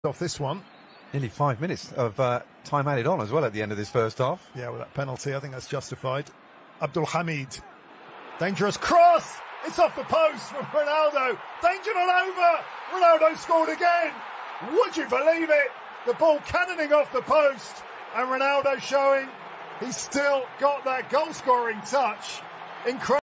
off this one. Nearly 5 minutes of time added on as well at the end of this first half. Yeah, with that penalty, I think that's justified. Abdul Hamid. Dangerous cross! It's off the post from Ronaldo. Danger not over! Ronaldo scored again! Would you believe it? The ball cannoning off the post, and Ronaldo showing he's still got that goal-scoring touch. Incredible.